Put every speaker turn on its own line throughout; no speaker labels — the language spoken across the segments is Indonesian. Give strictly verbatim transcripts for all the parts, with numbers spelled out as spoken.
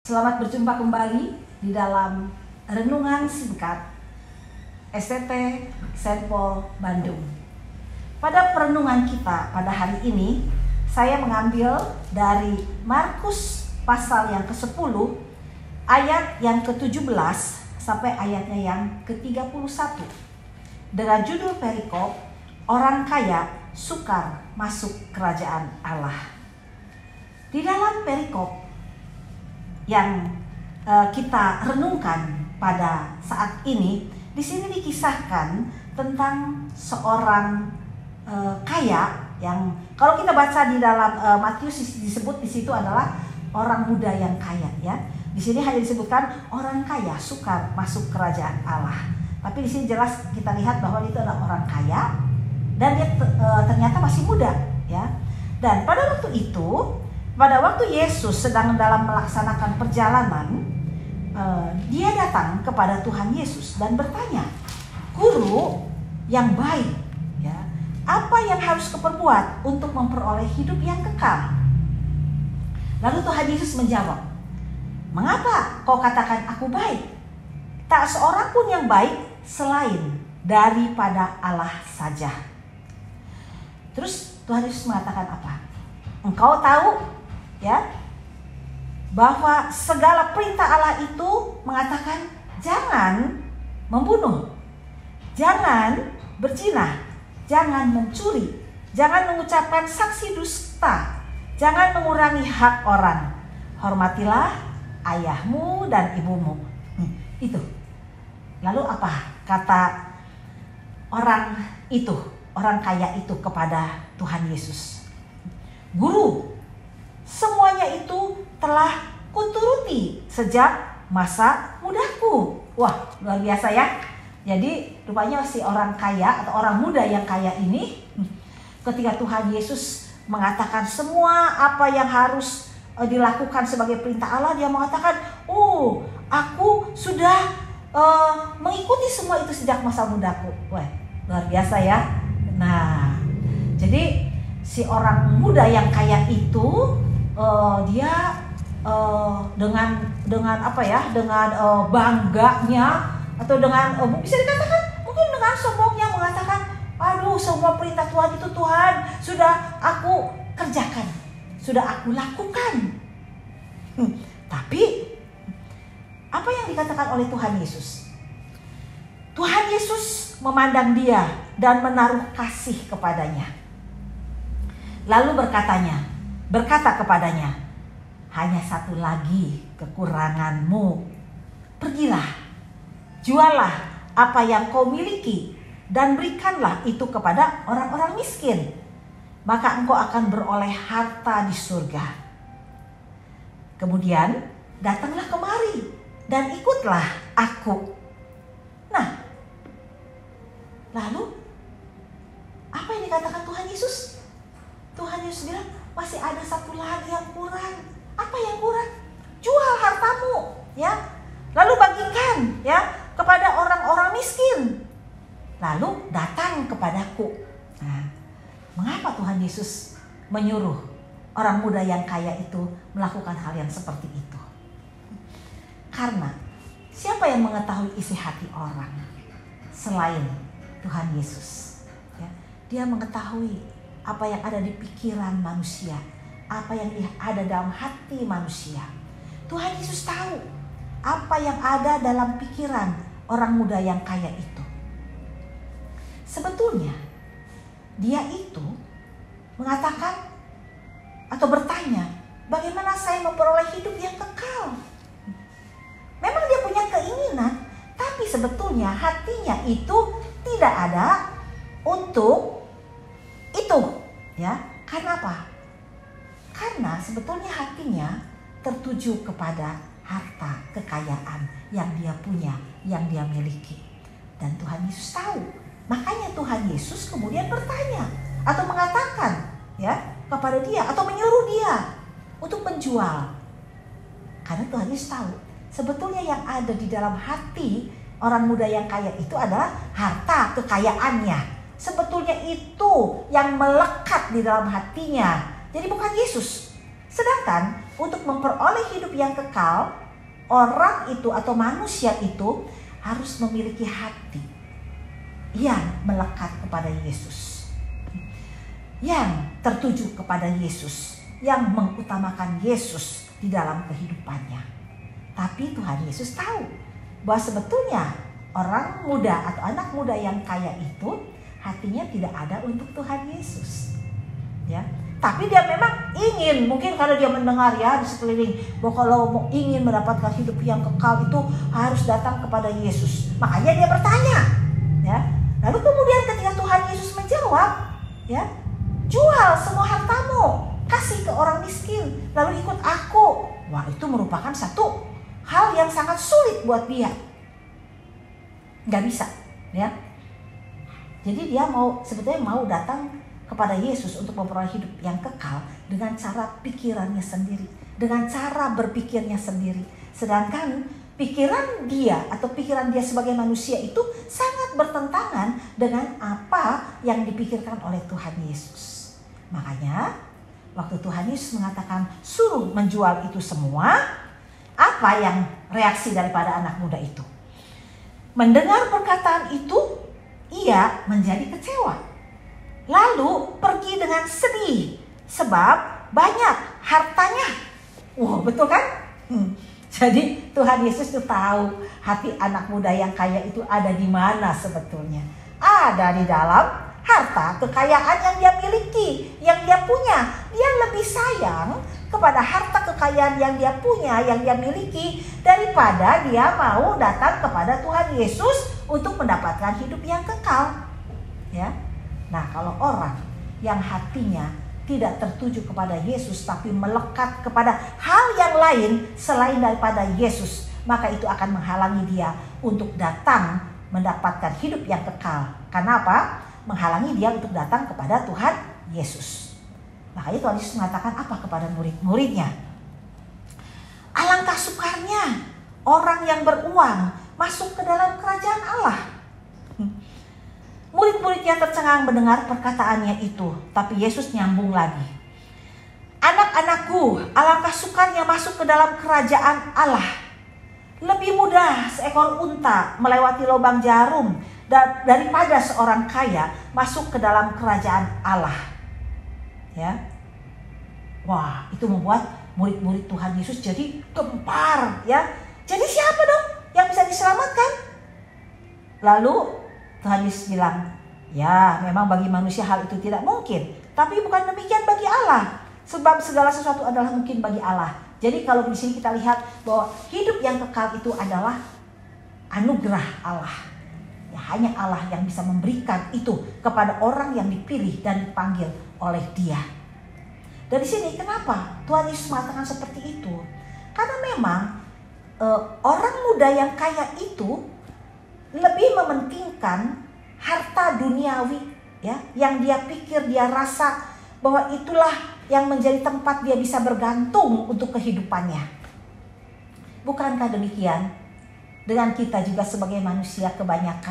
Selamat berjumpa kembali di dalam renungan singkat S T T Saint Paul Bandung. Pada perenungan kita pada hari ini, saya mengambil dari Markus pasal yang kesepuluh, ayat yang ketujuh belas sampai ayatnya yang ketiga puluh satu. Dengan judul perikop, orang kaya sukar masuk kerajaan Allah. Di dalam perikop yang uh, kita renungkan pada saat ini, di sini dikisahkan tentang seorang uh, kaya yang kalau kita baca di dalam uh, Matius disebut di situ adalah orang muda yang kaya, ya. Di sini hanya disebutkan orang kaya sukar masuk kerajaan Allah. Tapi di sini jelas kita lihat bahwa itu adalah orang kaya dan dia uh, ternyata masih muda, ya. Dan pada waktu itu, pada waktu Yesus sedang dalam melaksanakan perjalanan, uh, dia datang kepada Tuhan Yesus dan bertanya, "Guru yang baik, ya, apa yang harus kuperbuat untuk memperoleh hidup yang kekal?" Lalu Tuhan Yesus menjawab, "Mengapa kau katakan aku baik? Tak seorang pun yang baik selain daripada Allah saja." Terus Tuhan Yesus mengatakan apa? "Engkau tahu, ya, bahwa segala perintah Allah itu mengatakan jangan membunuh, jangan berzina, jangan mencuri, jangan mengucapkan saksi dusta, jangan mengurangi hak orang, hormatilah ayahmu dan ibumu." Hmm, itu. Lalu apa kata orang itu, orang kaya itu kepada Tuhan Yesus? "Guru, semuanya itu telah kuturuti sejak masa mudaku." Wah, luar biasa, ya. Jadi rupanya si orang kaya atau orang muda yang kaya ini, ketika Tuhan Yesus mengatakan semua apa yang harus dilakukan sebagai perintah Allah, dia mengatakan, "Oh, aku sudah uh, mengikuti semua itu sejak masa mudaku." Wah, luar biasa, ya. Nah, jadi si orang muda yang kaya itu, Uh, dia uh, dengan dengan apa ya dengan uh, bangganya atau dengan uh, bisa dikatakan mungkin dengan sombongnya mengatakan, "Aduh, semua perintah Tuhan itu Tuhan sudah aku kerjakan, sudah aku lakukan." Hmm, tapi apa yang dikatakan oleh Tuhan Yesus? Tuhan Yesus memandang dia dan menaruh kasih kepadanya. Lalu berkatanya, berkata kepadanya, "Hanya satu lagi kekuranganmu. Pergilah, jualah apa yang kau miliki dan berikanlah itu kepada orang-orang miskin. Maka engkau akan beroleh harta di surga. Kemudian datanglah kemari dan ikutlah aku." Nah, lalu apa yang dikatakan Tuhan Yesus? Tuhan Yesus bilang, masih ada satu lagi yang kurang. Apa yang kurang? Jual hartamu, ya, lalu bagikan, ya, kepada orang-orang miskin, lalu datang kepadaku. Nah, mengapa Tuhan Yesus menyuruh orang muda yang kaya itu melakukan hal yang seperti itu? Karena siapa yang mengetahui isi hati orang selain Tuhan Yesus, ya? Dia mengetahui apa yang ada di pikiran manusia, apa yang ada dalam hati manusia. Tuhan Yesus tahu apa yang ada dalam pikiran orang muda yang kaya itu. Sebetulnya dia itu mengatakan atau bertanya, "Bagaimana saya memperoleh hidup yang kekal?" Memang dia punya keinginan, tapi sebetulnya hatinya itu tidak ada untuk itu, ya. Karena apa? Karena sebetulnya hatinya tertuju kepada harta kekayaan yang dia punya, yang dia miliki. Dan Tuhan Yesus tahu. Makanya Tuhan Yesus kemudian bertanya atau mengatakan, ya, kepada dia atau menyuruh dia untuk menjual. Karena Tuhan Yesus tahu sebetulnya yang ada di dalam hati orang muda yang kaya itu adalah harta kekayaannya. Sebetulnya itu yang melekat di dalam hatinya. Jadi bukan Yesus. Sedangkan untuk memperoleh hidup yang kekal, orang itu atau manusia itu harus memiliki hati yang melekat kepada Yesus, yang tertuju kepada Yesus, yang mengutamakan Yesus di dalam kehidupannya. Tapi Tuhan Yesus tahu bahwa sebetulnya orang muda atau anak muda yang kaya itu hatinya tidak ada untuk Tuhan Yesus, ya. Tapi dia memang ingin, mungkin karena dia mendengar ya di sekeliling bahwa kalau mau ingin mendapatkan hidup yang kekal itu harus datang kepada Yesus. Makanya dia bertanya, ya. Lalu kemudian ketika Tuhan Yesus menjawab, ya, jual semua hartamu, kasih ke orang miskin, lalu ikut aku. Wah, itu merupakan satu hal yang sangat sulit buat dia. Nggak bisa, ya. Jadi dia mau sebetulnya mau datang kepada Yesus untuk memperoleh hidup yang kekal dengan cara pikirannya sendiri, dengan cara berpikirnya sendiri. Sedangkan pikiran dia atau pikiran dia sebagai manusia itu sangat bertentangan dengan apa yang dipikirkan oleh Tuhan Yesus. Makanya waktu Tuhan Yesus mengatakan suruh menjual itu semua, apa yang reaksi daripada anak muda itu? Mendengar perkataan itu, ia menjadi kecewa. Lalu pergi dengan sedih sebab banyak hartanya. Wah, betul kan? Hmm. Jadi Tuhan Yesus itu tahu hati anak muda yang kaya itu ada di mana sebetulnya. Ada di dalam harta kekayaan yang dia miliki, yang dia punya. Dia lebih sayang kepada harta kekayaan yang dia punya, yang dia miliki, daripada dia mau datang kepada Tuhan Yesus untuk mendapatkan hidup yang kekal, ya. Nah, kalau orang yang hatinya tidak tertuju kepada Yesus tapi melekat kepada hal yang lain selain daripada Yesus, maka itu akan menghalangi dia untuk datang mendapatkan hidup yang kekal. Karena apa? Menghalangi dia untuk datang kepada Tuhan Yesus. Makanya Tuhan Yesus mengatakan apa kepada murid-muridnya? Alangkah sukarnya orang yang beruang masuk ke dalam kerajaan Allah. Murid-muridnya tercengang mendengar perkataannya itu, tapi Yesus nyambung lagi. Anak-anakku, alangkah sukarnya masuk ke dalam kerajaan Allah. Lebih mudah seekor unta melewati lubang jarum daripada seorang kaya masuk ke dalam kerajaan Allah. Ya, wah, itu membuat murid-murid Tuhan Yesus jadi gempar, ya. Jadi siapa dong yang bisa diselamatkan? Lalu Tuhan Yesus bilang, ya memang bagi manusia hal itu tidak mungkin, tapi bukan demikian bagi Allah. Sebab segala sesuatu adalah mungkin bagi Allah. Jadi kalau di sini kita lihat bahwa hidup yang kekal itu adalah anugerah Allah. Ya, hanya Allah yang bisa memberikan itu kepada orang yang dipilih dan dipanggil oleh Dia. Dari sini kenapa Tuhan Yesus mengatakan seperti itu? Karena memang eh, orang muda yang kaya itu lebih mementingkan harta duniawi, ya, yang dia pikir, dia rasa bahwa itulah yang menjadi tempat dia bisa bergantung untuk kehidupannya. Bukankah demikian dengan kita juga sebagai manusia kebanyakan?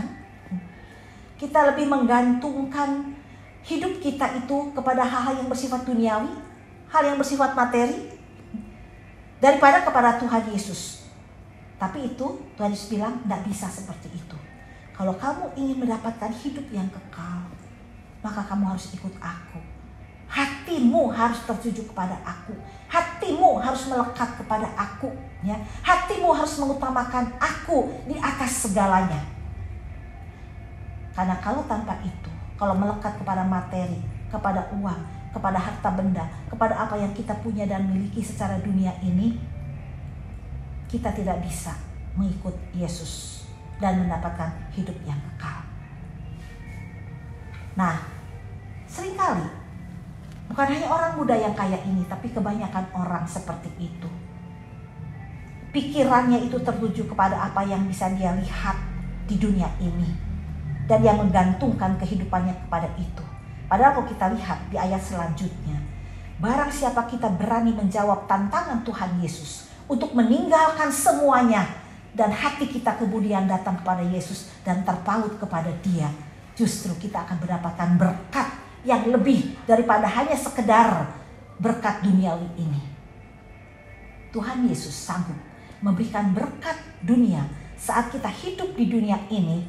Kita lebih menggantungkan hidup kita itu kepada hal-hal yang bersifat duniawi, hal yang bersifat materi, daripada kepada Tuhan Yesus. Tapi itu Tuhan Yesus bilang tidak bisa seperti itu. Kalau kamu ingin mendapatkan hidup yang kekal, maka kamu harus ikut aku. Hatimu harus tertuju kepada aku. Hatimu harus melekat kepada aku, ya. Hatimu harus mengutamakan aku di atas segalanya. Karena kalau tanpa itu, kalau melekat kepada materi, kepada uang, kepada harta benda, kepada apa yang kita punya dan miliki secara dunia ini, kita tidak bisa mengikut Yesus dan mendapatkan hidup yang kekal. Nah, seringkali bukan hanya orang muda yang kaya ini, tapi kebanyakan orang seperti itu. Pikirannya itu tertuju kepada apa yang bisa dia lihat di dunia ini, dan dia menggantungkan kehidupannya kepada itu. Padahal kalau kita lihat di ayat selanjutnya, barang siapa kita berani menjawab tantangan Tuhan Yesus untuk meninggalkan semuanya, dan hati kita kemudian datang kepada Yesus dan terpaut kepada Dia, justru kita akan mendapatkan berkat yang lebih daripada hanya sekedar berkat duniawi ini. Tuhan Yesus sanggup memberikan berkat dunia saat kita hidup di dunia ini.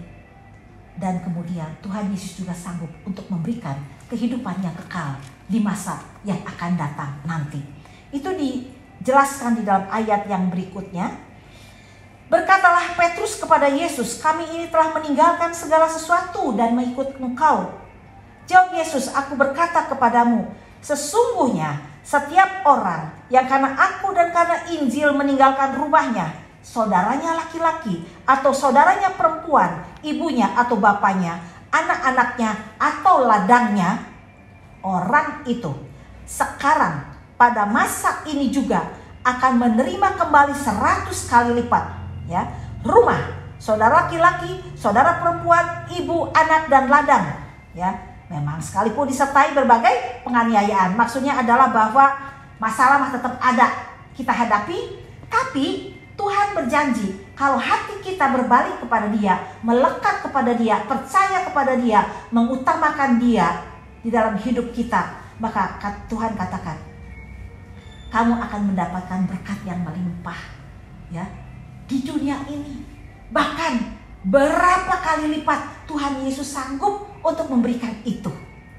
Dan kemudian Tuhan Yesus juga sanggup untuk memberikan kehidupan yang kekal di masa yang akan datang nanti. Itu dijelaskan di dalam ayat yang berikutnya. Berkatalah Petrus kepada Yesus, kami ini telah meninggalkan segala sesuatu dan mengikut Engkau. Jawab Yesus, aku berkata kepadamu, sesungguhnya setiap orang yang karena aku dan karena Injil meninggalkan rumahnya, saudaranya laki-laki atau saudaranya perempuan, ibunya atau bapaknya, anak-anaknya atau ladangnya, orang itu sekarang pada masa ini juga akan menerima kembali seratus kali lipat. Ya, rumah, saudara laki-laki, saudara perempuan, ibu, anak, dan ladang. Ya, memang sekalipun disertai berbagai penganiayaan. Maksudnya adalah bahwa masalah tetap ada kita hadapi, tapi Tuhan berjanji kalau hati kita berbalik kepada Dia, melekat kepada Dia, percaya kepada Dia, mengutamakan Dia di dalam hidup kita, maka Tuhan katakan, kamu akan mendapatkan berkat yang melimpah, ya, di dunia ini. Bahkan berapa kali lipat Tuhan Yesus sanggup untuk memberikan itu.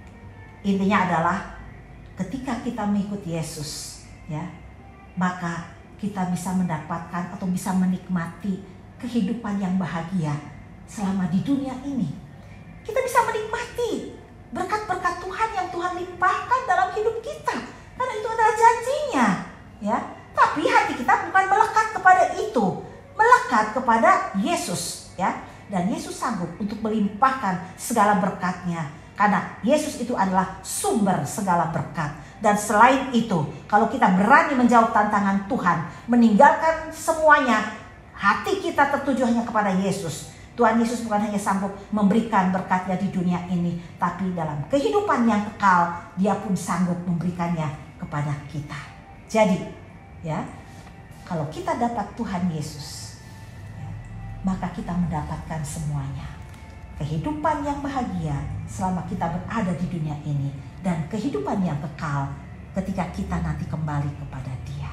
Intinya adalah ketika kita mengikuti Yesus, ya, maka kita bisa mendapatkan atau bisa menikmati kehidupan yang bahagia selama di dunia ini. Kita bisa menikmati berkat-berkat Tuhan yang Tuhan limpahkan dalam hidup kita, karena itu adalah janjinya, ya. Tapi hati kita bukan melekat kepada itu, melekat kepada Yesus, ya. Dan Yesus sanggup untuk melimpahkan segala berkatnya, karena Yesus itu adalah sumber segala berkat. Dan selain itu, kalau kita berani menjawab tantangan Tuhan, meninggalkan semuanya, hati kita tertuju hanya kepada Yesus, Tuhan Yesus bukan hanya sanggup memberikan berkatnya di dunia ini, tapi dalam kehidupan yang kekal, Dia pun sanggup memberikannya kepada kita. Jadi, ya, kalau kita dapat Tuhan Yesus, ya, maka kita mendapatkan semuanya. Kehidupan yang bahagia selama kita berada di dunia ini, dan kehidupan yang kekal ketika kita nanti kembali kepada Dia.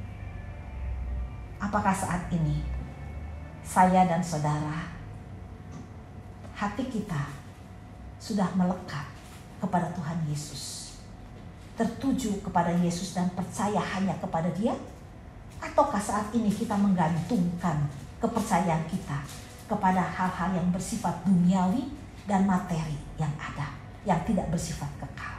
Apakah saat ini saya dan saudara, hati kita sudah melekat kepada Tuhan Yesus, tertuju kepada Yesus dan percaya hanya kepada Dia? Ataukah saat ini kita menggantungkan kepercayaan kita kepada hal-hal yang bersifat duniawi dan materi yang ada, yang tidak bersifat kekal?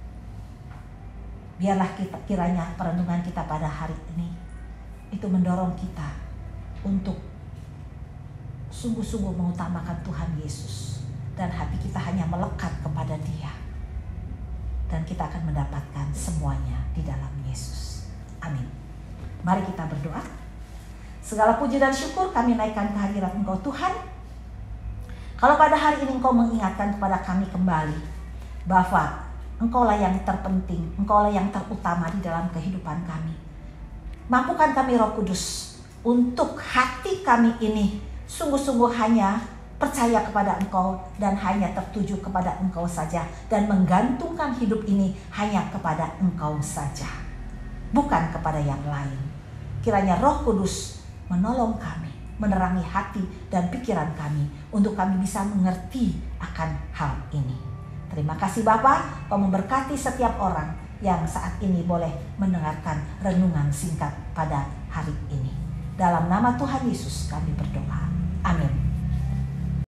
Biarlah kita, kiranya perenungan kita pada hari ini itu mendorong kita untuk sungguh-sungguh mengutamakan Tuhan Yesus, dan hati kita hanya melekat kepada Dia, dan kita akan mendapatkan semuanya di dalam Yesus. Amin. Mari kita berdoa. Segala puji dan syukur kami naikkan ke hadirat Engkau Tuhan. Kalau pada hari ini Engkau mengingatkan kepada kami kembali bahwa Engkaulah yang terpenting, Engkaulah yang terutama di dalam kehidupan kami. Mampukan kami Roh Kudus untuk hati kami ini sungguh-sungguh hanya percaya kepada Engkau dan hanya tertuju kepada Engkau saja, dan menggantungkan hidup ini hanya kepada Engkau saja, bukan kepada yang lain. Kiranya Roh Kudus menolong kami, menerangi hati dan pikiran kami untuk kami bisa mengerti akan hal ini. Terima kasih Bapa, Kau memberkati setiap orang yang saat ini boleh mendengarkan renungan singkat pada hari ini. Dalam nama Tuhan Yesus kami berdoa. Amin.